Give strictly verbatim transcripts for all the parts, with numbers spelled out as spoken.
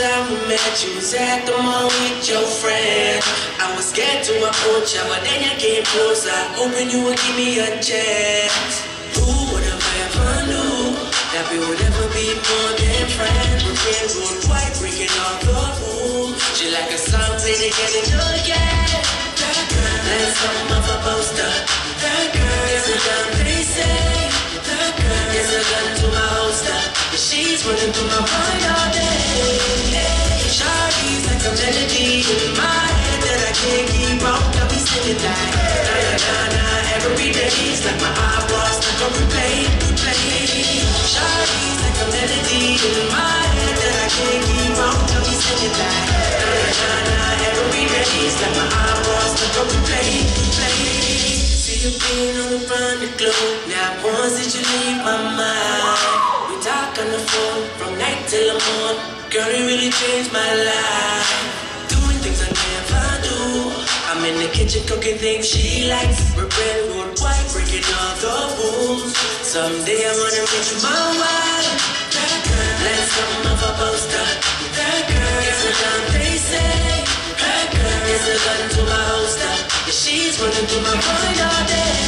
time we met, you was at the mall with your friend. I was scared to approach you, but then you came closer, hoping you would give me a chance. Who would have ever knew that we would ever be more than friends? We're friends, road white, breaking all the rules. She like a song played again and again. That girl, that's something of a poster. That girl is a gun, they say. That girl is a gun to my holster. But she's running through my mind all day. Shawty's like a melody in my head that I can't keep on. Got me singing like na na na na every day. It's like my eyeballs like a replay, replay. Shawty's like a melody in my head that I can't keep on. Got me singing like na na na na every day. It's like my eyeballs like a replay, replay. See you being on the front of the globe. Now once did you leave my mind? We talk on the phone from night till the morning. Girl, it really changed my life. Doing things I never do. I'm in the kitchen cooking things she likes. We're red, road white, breaking all the rules. Someday I wanna make you my wife. That girl, like something of a poster. That girl is a gun, they say. That girl is a gun to my holster. And she's running through my mind all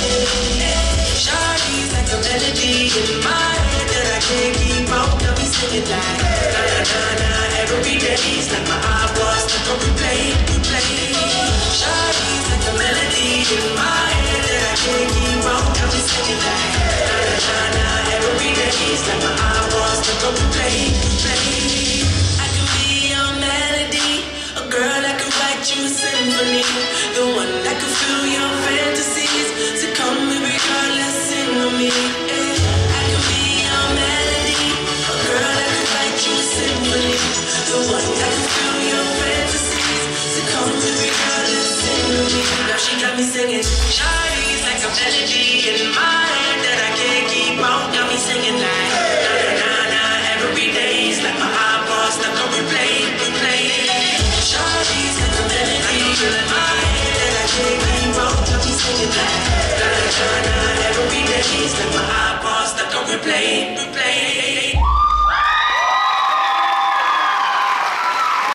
day. Shawty's like a melody in my head that I can't keep on. Got me singing like na na na na every day. It's like my eyeballs like a replay, replay. Shawty's like a melody in my head that I can't keep on. Got me singing like na na na na every day. It's like my eyeballs like a replay, replay. I can be your melody, a girl that can write you a symphony, the one that can fill your fantasies. So come baby girl, let's sing with me. I can be your melody, a girl that can write you a symphony, the one that can fill your fantasies. So come baby girl, let's sing with me. Now she got me singing. Shawty's like a melody in my head that I can't keep on. Got me singing like na na na na every day. It's like my eyeballs like a replay, replay. Shawty's like a melody in my head that I can't keep on. Got me singing like na na na na every day. It's like my eyeballs like a replay, replay.